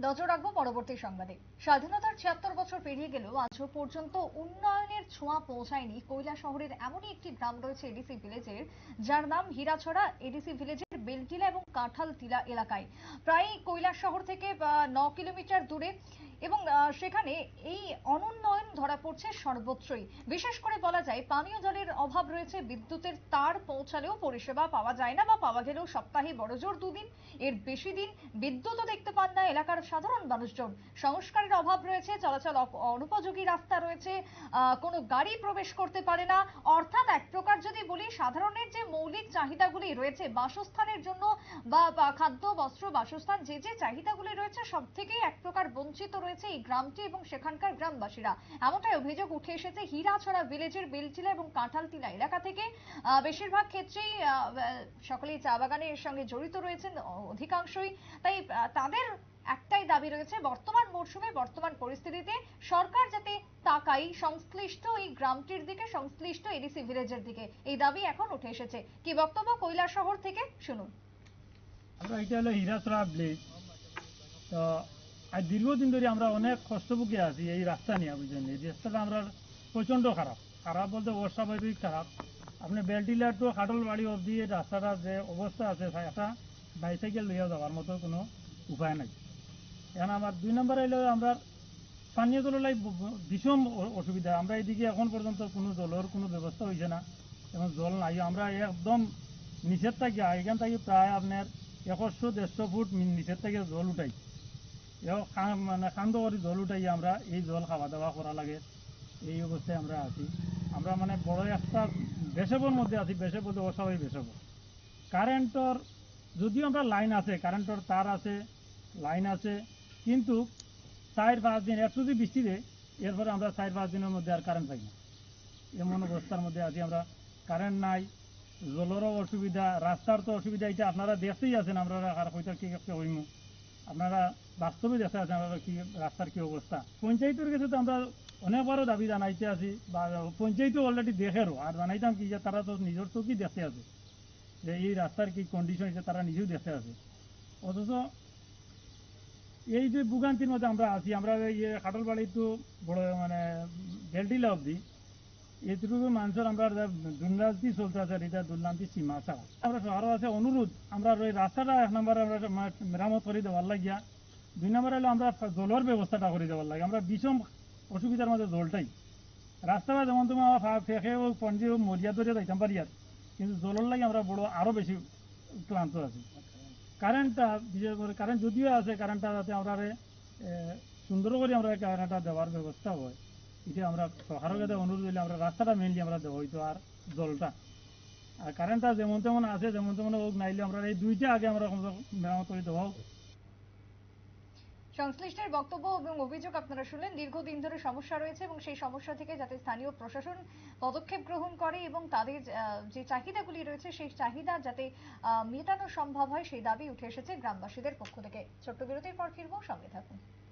নজর রাখবো পরবর্তী সংবাদে। স্বাধীনতার ৭৬ বছর পেরিয়ে গেলেও আজও পর্যন্ত উন্নয়নের ছোঁয়া পৌঁছায়নি কৈলাসহরের এমনই একটি গ্রাম রয়েছে এডিসি ভিলেজের, যার নাম হীরাছড়া। এডিসি ভিলেজের বেলটিলা এবং কাঁঠালটিলা এলাকায়, প্রায় কৈলাসহর থেকে ৯ কিলোমিটার দূরে, এবং সেখানে এই অনুন্নয়ন ধরা পড়ছে সর্বত্রই। বিশেষ করে বলা যায় পানীয় জলের অভাব রয়েছে, বিদ্যুতের তার পৌঁছালেও পরিষেবা পাওয়া যায় না, বা পাওয়া গেলেও সপ্তাহে বড়জোর দুদিন, এর বেশি দিন বিদ্যুৎও দেখতে পান না এলাকার সাধারণ মানুষজন। সংস্কারের অভাব রয়েছে, চলাচল অনুপযোগী রাস্তা রয়েছে, কোনো গাড়ি প্রবেশ করতে পারে না। অর্থাৎ এক প্রকার যদি বলি, সাধারণের যে মৌলিক চাহিদাগুলি রয়েছে বাসস্থানের জন্য, বা খাদ্য, বস্ত্র, বাসস্থান, যে যে চাহিদাগুলি রয়েছে সব থেকেই এক প্রকার বঞ্চিত রয়েছে এই গ্রামটি এবং সেখানকার গ্রামবাসীরা। এমনটাই অভিযোগ উঠে এসেছে হীরাছড়া ভিলেজের বেলটিলা এবং কাঁঠালটিলা এলাকা থেকে। বেশিরভাগ ক্ষেত্রেই সকলেই চা বাগানের সঙ্গে জড়িত রয়েছেন অধিকাংশই। তাই তাদের একটাই দাবি রয়েছে, বর্তমান মরশুমে, বর্তমান পরিস্থিতিতে সরকার যাতে তাকাই সংশ্লিষ্ট এই গ্রামটির দিকে, সংশ্লিষ্ট এডিসি ভিলেজের দিকে। এই দাবি এখন উঠে এসেছে। কি বক্তব্য কৈলাসহর থেকে, শুনুন। আমরা এটা হলো হীরাছড়া ভিলেজ। তো আজ দীর্ঘদিন ধরে আমরা অনেক কষ্টভোগী আছি এই রাস্তা নিয়ে। বুঝলেন, এই রাস্তাটা আমরা প্রচণ্ড খারাপ। খারাপ বলতে অস্বাভাবিক খারাপ। আপনি বেলটিলা টু খাটলবাড়ি অবধি রাস্তাটা যে অবস্থা আছে, একটা বাইসাইকেল লইয়া যাওয়ার মতো কোনো উপায় নাই। এখন আমার ২ নম্বর এলো, আমরা পানীয় জলের ভীষণ অসুবিধা। আমরা এদিকে এখন পর্যন্ত কোনো জলের কোনো ব্যবস্থা হয়েছে না, এবং জল নাই। আমরা একদম নিচের থেকে, এখান থেকে প্রায় আপনার ১০০-১৫০ ফুট নিচের থেকে জল উঠাই, মানে কান্দ করে জল উঠাই আমরা এই জল খাওয়া দাওয়া করা লাগে। এই অবস্থায় আমরা আছি। আমরা মানে বড় একটা বেসবর মধ্যে আছি। বেসব বলতে অস্বাভাবিক বেসব। কারেন্টর যদিও আমরা লাইন আছে, কারেন্টর তার আছে, লাইন আছে, কিন্তু ৪-৫ দিন একটু যদি বৃষ্টি দেয়, এরপরে আমরা ৪-৫ দিনের মধ্যে আর কারেন্ট পাই না। এমন অবস্থার মধ্যে আছি আমরা। কারেন্ট নাই, জলেরও অসুবিধা, রাস্তার তো অসুবিধা। এটা আপনারা দেখতেই আছেন, আমরা আর হয়তো কি একটা হইম, আপনারা বাস্তবে দেখতে আছেন আমরা কি রাস্তার কি অবস্থা। পঞ্চায়েতের কাছে তো আমরা অনেকবারও দাবি জানাইতে আছি, বা পঞ্চায়েতও অলরেডি দেখেরও, আর জানাইতাম কি যে তারা তো নিজের চোখেই দেখতে আছে যে এই রাস্তার কি কন্ডিশন হয়েছে, তারা নিজেও দেখতে আছে। অথচ এই যে ভোগান্তির মধ্যে আমরা আছি, আমরা ইয়ে খাটলবাড়ি তো বড় মানে বেলটিলা অবধি এতটুকু মানুষের আমরা দুর্নীতি চলতে আছে, আর এটা দুর্নীতি সীমা ছাড়া। আমরা আরও আছে অনুরোধ, আমরা ওই রাস্তাটা ১ নম্বরে আমরা মেরামত করে দেওয়ার লাগিয়া। ২ নম্বরে হলো আমরা জলের ব্যবস্থাটা করে দেওয়ার লাগে। আমরা ভীষণ অসুবিধার মধ্যে জলটাই। রাস্তাটা যেমন তোমার ফেঁকে ও পঞ্জি ও মরিয়া ধরে যাইতাম পারি, আর কিন্তু জলের লাগে আমরা বড় আরও বেশি ক্লান্ত আছি। কারেন্টটা বিশেষ করে, কারেন্ট যদিও আছে, কারেন্টটা যাতে আমরা সুন্দর করে আমরা কারেন্টটা দেওয়ার ব্যবস্থা হয়, এটা আমরা সরকারের কাছে অনুরোধ দিলে আমরা রাস্তাটা মেনলি আমরা দেওয়া হইতো, আর জলটা। আর কারেন্টটা যেমন তেমন আছে, যেমন তেমন হোক, নাইলে আমরা এই দুইটা আগে আমরা মেরামত করে দেওয়া হোক। সংশ্লিষ্টের বক্তব্য এবং অভিযোগ আপনারা শুনলেন। দীর্ঘদিন ধরে সমস্যা রয়েছে এবং সেই সমস্যা থেকে যাতে স্থানীয় প্রশাসন পদক্ষেপ গ্রহণ করে এবং তাদের যে চাহিদাগুলি রয়েছে সেই চাহিদা যাতে মেটানো সম্ভব হয়, সেই দাবি উঠে এসেছে গ্রামবাসীদের পক্ষ থেকে। ছোট্ট বিরতির পর ফিরবো, সঙ্গে থাকুন।